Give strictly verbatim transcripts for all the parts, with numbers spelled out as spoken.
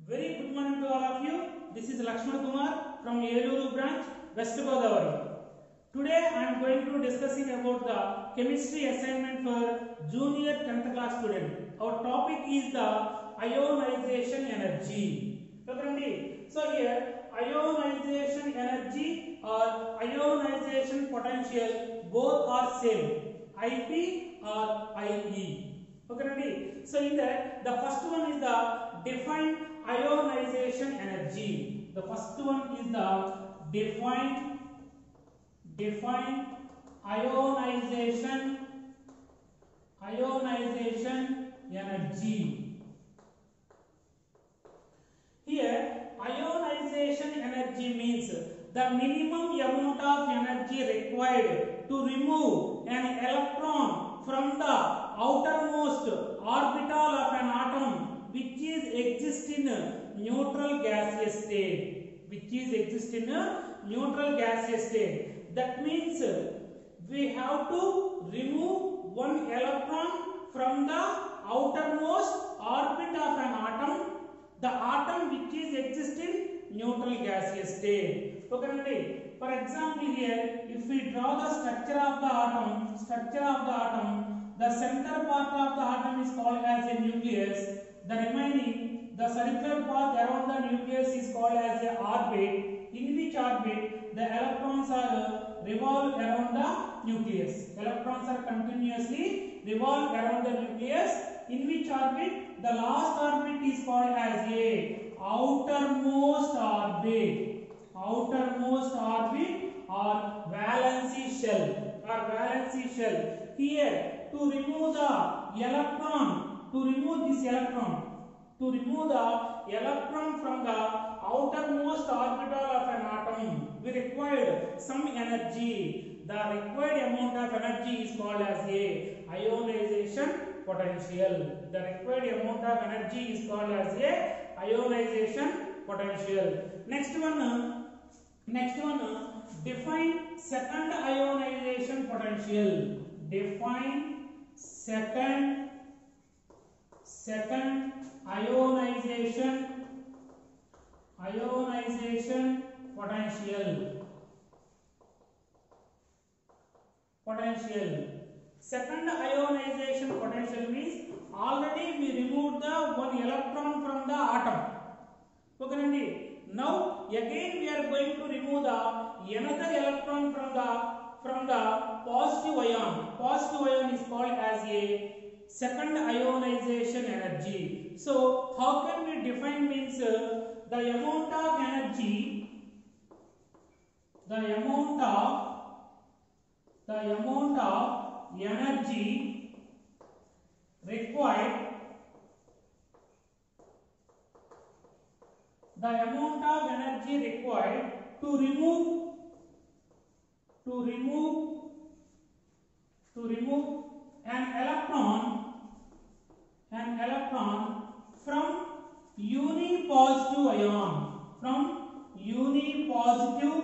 Very good morning to all of you. This is Lakshman Kumar from Eluru branch, West Godavari. Today I am going to discussing about the chemistry assignment for junior tenth class student. Our topic is the ionization energy. Okay, so here ionization energy or ionization potential both are same, I P or I E. Okay, so in that the first one is the defined ionization energy. The first one is the defined defined ionization ionization energy. Here ionization energy means the minimum amount of energy required to remove an electron from the outermost orbital of an atom which is exist in neutral gaseous state, which is exist in neutral gaseous state. That means we have to remove one electron from the outermost orbit of an atom, the atom which is exist in neutral gaseous state. Okay, for example here, if we draw the structure of the atom, structure of the atom, the center part of the atom is called as a nucleus. The remaining, the circular path around the nucleus is called as a orbit, in which orbit the electrons are revolve around the nucleus. Electrons are continuously revolve around the nucleus, in which orbit the last orbit is called as a outermost orbit. Outermost orbit or valency shell or valency shell. Here to remove the electron, to remove this electron, to remove the electron from the outermost orbital of an atom, we required some energy. The required amount of energy is called as a ionization potential. The required amount of energy is called as a ionization potential. Next one, next one, define second ionization potential. Define second second ionization ionization potential. Potential. Second ionization potential means already we removed the one electron from the atom. Okay, now again we are going to remove the another electron from the from the positive ion. Positive ion is called as a second ionization energy. So how can we define means uh, the amount of energy, the amount of the amount of energy required, the amount of energy required to remove to remove to remove an electron an electron from unipositive ion, from unipositive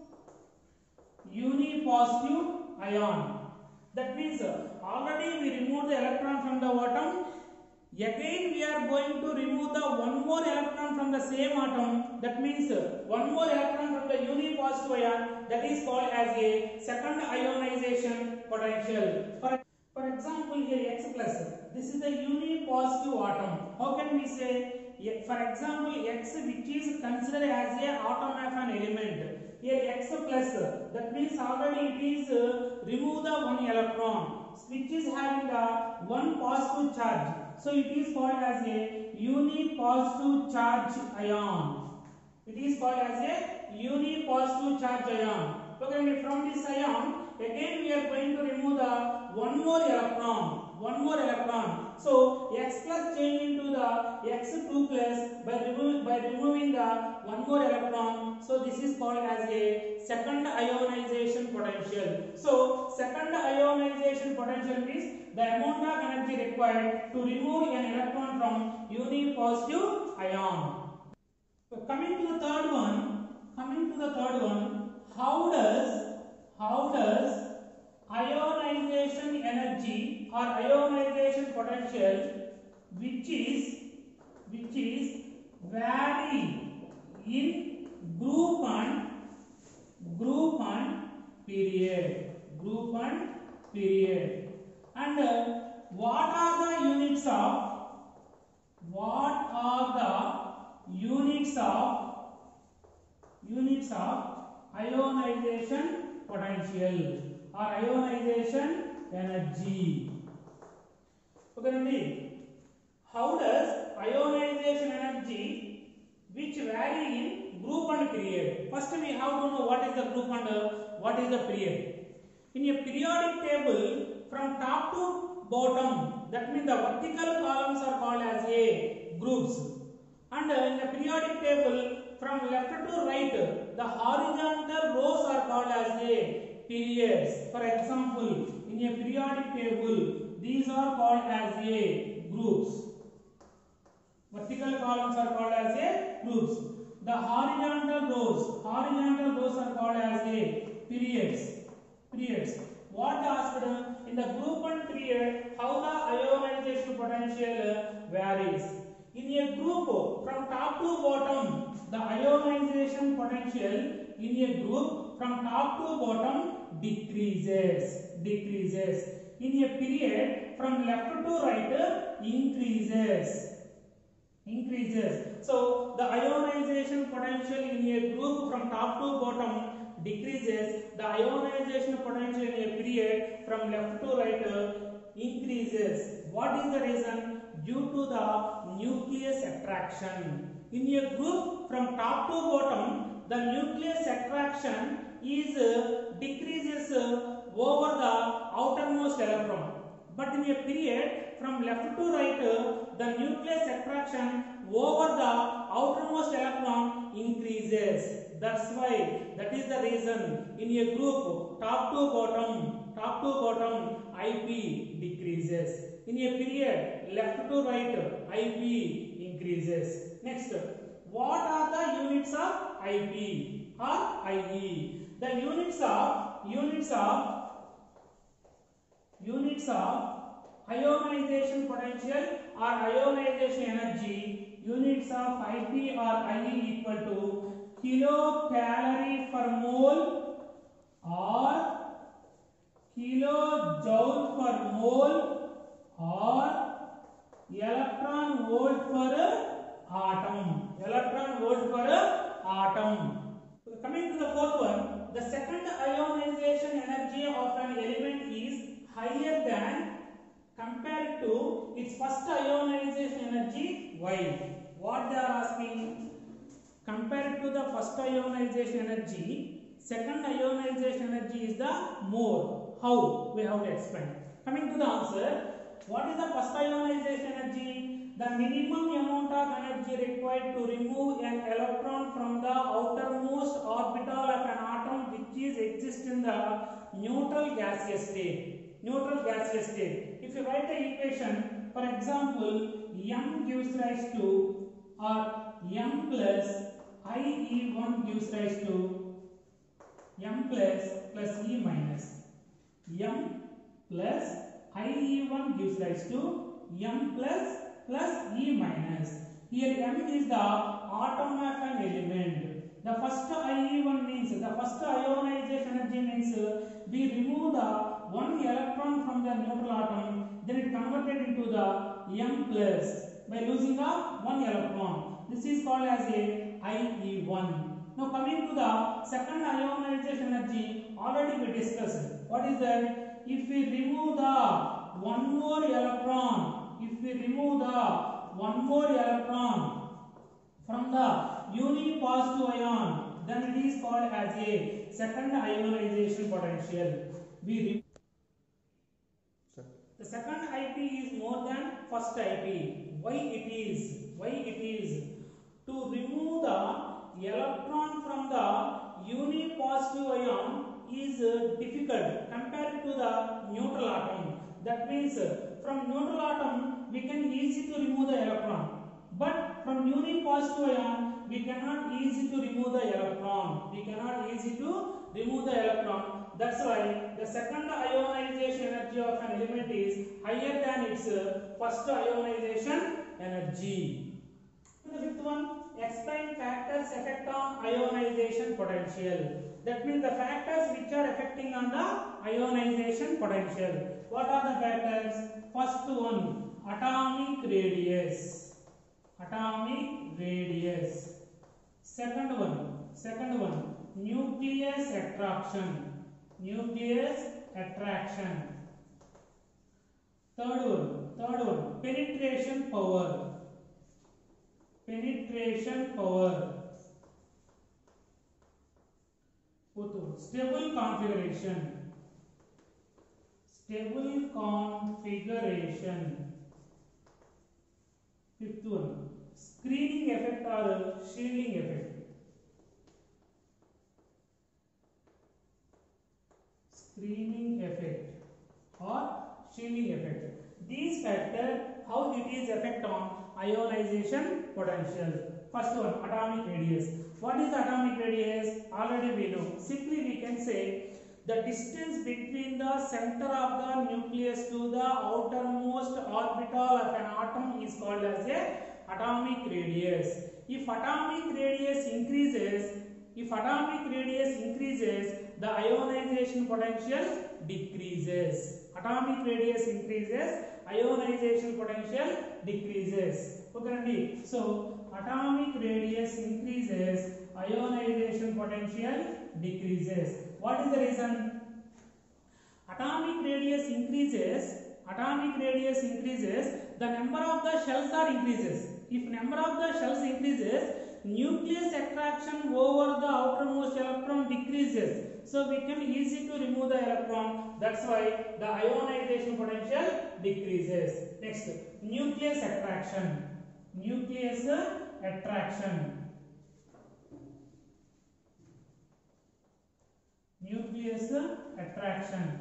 unipositive ion. That means uh, already we removed the electron from the atom. Again we are going to remove the one more electron from the same atom. That means uh, one more electron from the unipositive ion. That is called as a second ionization potential. For, for example here X plus. This is the unipositive atom. How can we say? For example X which is considered as a atom of an element. Here X plus. That means already it is uh, remove the one electron which is having the one positive charge. So it is called as a unipositive charge ion. It is called as a unipositive charge ion. Okay, from this ion, again we are going to remove the one more electron. One more electron. So X plus change into the X two plus by removing by removing the one more electron. So this is called as a second ionization potential. So second ionization potential means the amount of energy required to remove an electron from unipositive ion. So coming to the third one, coming to the third one, how does how does ionization energy or ionization potential which is which is vary in group and group and period. Group and period. And uh, what are the units of what are the units of units of ionization potential or ionization energy? Okay, how does ionization energy which vary in group and period? First we have to know what is the group and uh, what is the period. In a periodic table, from top to bottom, that means the vertical columns are called as a groups, and uh, in a periodic table from left to right, the horizontal rows are called as a periods. For example, in a periodic table, these are called as a groups. Vertical columns are called as a groups. The horizontal rows, horizontal rows are called as a periods. Periods. What asked in the group and period, how the ionization potential varies. In a group from top to bottom, the ionization potential in a group from top to bottom decreases. Decreases. In a period from left to right increases. Increases. So the ionization potential in a group from top to bottom decreases. The ionization potential in a period from left to right increases. What is the reason? Due to the nucleus attraction. In a group from top to bottom, the nucleus attraction is uh, decreases uh, over the outermost electron. But in a period from left to right, uh, the nucleus attraction over the outermost electron increases. That's why, that is the reason in a group top to bottom, top to bottom I P decreases. In a period left to right I P increases. Next, what are the units of I P or I E? The units of units of units of ionization potential or ionization energy, units of I P or I E equal to kilocalorie per mole or kilojoule per mole or electron volt per atom. Electron volt per atom. Coming to the fourth one, the second ionization energy of an element is higher than compared to its first ionization energy. Why? What they are asking? Compared to the first ionization energy, second ionization energy is the more. How? We have to explain. Coming to the answer, what is the first ionization energy? The minimum amount of energy required to remove an electron from the outermost orbital of an atom which is exist in the neutral gaseous state. Neutral gaseous state. If you write the equation, for example, M gives rise to, or M plus I E one gives rise to M plus plus E minus. M plus I E one gives rise to M plus plus E minus. Here M is the atom of an element. The first I E one means, the first ionization energy means uh, we remove the one electron from the neutral atom, then it converted into the M plus by losing the one electron. This is called as a I E one. Now coming to the second ionization energy, already we discussed. What is that? If we remove the one more electron, if we remove the one more electron from the unipositive ion, then it is called as a second ionization potential. We the second I P is more than first I P. Why it is? Why it is? To remove the electron from the unipositive ion is uh, difficult compared to the neutral atom. That means uh, from neutral atom we can easy to remove the electron, but from unipositive ion we cannot easy to remove the electron. We cannot easy to remove the electron. That's why the second ionization energy of an element is higher than its uh, first ionization energy. The fifth one, explain factors effect on ionization potential. That means the factors which are affecting on the ionization potential. What are the factors? First one, atomic radius. Atomic radius. Second one, second one, nucleus attraction. Nucleus attraction. Third one, third one, penetration power. Penetration power. Fourth one, stable configuration. Stable configuration. Fifth one, screening effect or shielding effect. Screening effect or shielding effect. These factors, how it is effect on ionization potential. First one, atomic radius. What is atomic radius? Already we know. Simply we can say the distance between the center of the nucleus to the outermost orbital of an atom is called as a atomic radius. If atomic radius increases, if atomic radius increases, the ionization potential decreases. Atomic radius increases, ionization potential decreases. Okay, so atomic radius increases, ionization potential decreases. What is the reason? Atomic radius increases, atomic radius increases, the number of the shells are increases. If number of the shells increases, nucleus attraction over the outermost electron decreases. So we can easy to remove the electron. That's why the ionization potential decreases. Next, nucleus attraction. Nucleus attraction. Nucleus attraction.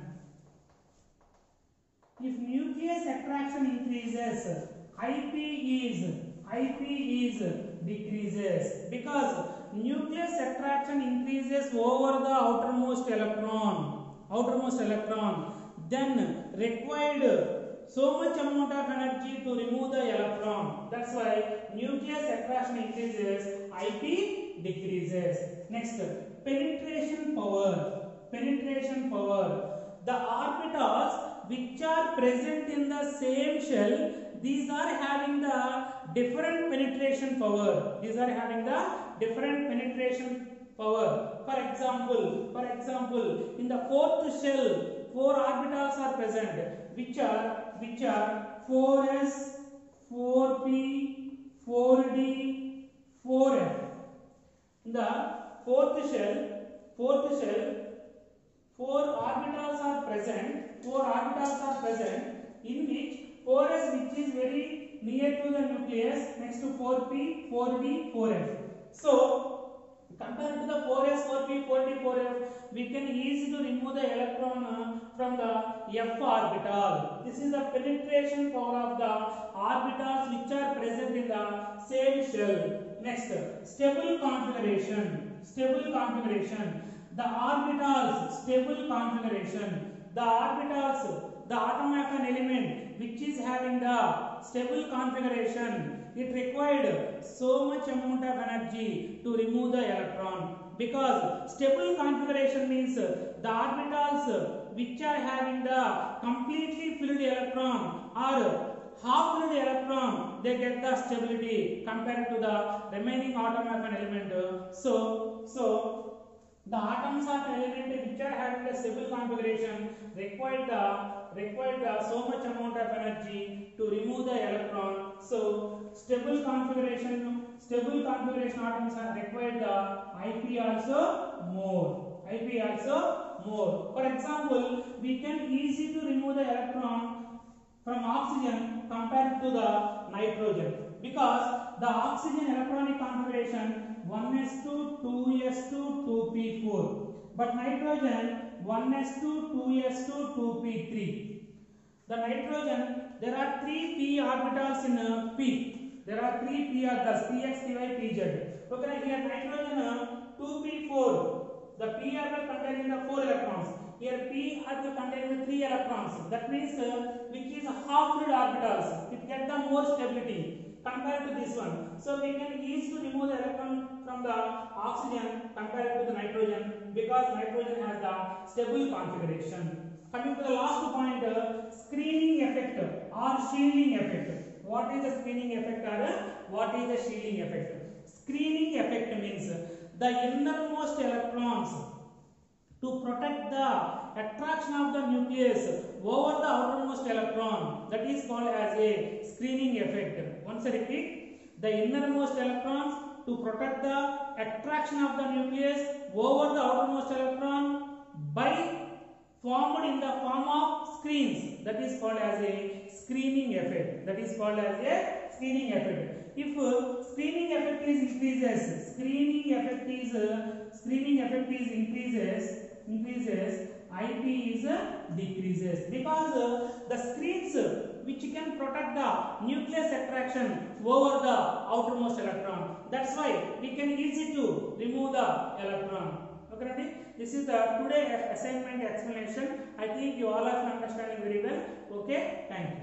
If nucleus attraction increases, I P is I P is decreases because nucleus attraction increases over the outermost electron. Outermost electron. Then required so much amount of energy to remove the electron. That's why nucleus attraction increases, I P decreases. Next, penetration power. Penetration power. The orbitals which are present in the same shell, these are having the different penetration power. These are having the different penetration power. For example, for example, in the fourth shell, four orbitals are present, which are which are four s, four p, four d, four f. In the fourth shell, fourth shell, four orbitals are present. Four orbitals are present in which four s, which is very near to the nucleus, next to four p, four d, four f. So compared to the four s, four p, four d, four f, we can easily to remove the electron from the f orbital. This is the penetration power of the orbitals which are present in the same shell. Next, stable configuration. Stable configuration. The orbitals, stable configuration. The orbitals, the atom of an element which is having the stable configuration, it required so much amount of energy to remove the electron, because stable configuration means the orbitals which are having the completely filled electron or half filled electron, they get the stability compared to the remaining atom of an element. So, so the atoms of an element which are having the stable configuration require the require the so much amount of energy to remove the electron. So stable configuration, stable configuration atoms are required the I P also more. I P also more. For example, we can easily to remove the electron from oxygen compared to the nitrogen, because the oxygen electronic configuration one s two, two s two, two p four, but nitrogen one s two, two s two, two p three. The nitrogen, there are three p orbitals in uh, p. There are three p orbitals, px, py, pz. Okay, here nitrogen uh, two p four. The p orbital containing the four electrons. Here p orbital containing the three electrons. That means uh, which is half filled orbitals. It gets the more stability. compared to this one. So we can easily remove the electron from the oxygen compared to the nitrogen, because nitrogen has the stable configuration. Coming to the last point, uh, screening effect or shielding effect. What is the screening effect or uh, what is the shielding effect? Screening effect means the innermost electrons to protect the attraction of the nucleus over the outermost electron. That is called as a screening effect. Once I repeat, the innermost electrons to protect the attraction of the nucleus over the outermost electron by formed in the form of screens. That is called as a screening effect. That is called as a screening effect. If uh, screening effect is increases, screening effect is uh, screening effect is increases. increases I P is uh, decreases, because uh, the screens uh, which can protect the nucleus attraction over the outermost electron. That's why we can easy to remove the electron. Okay, Randy? This is the today assignment explanation. I think you all are understanding very well. Okay, thank you.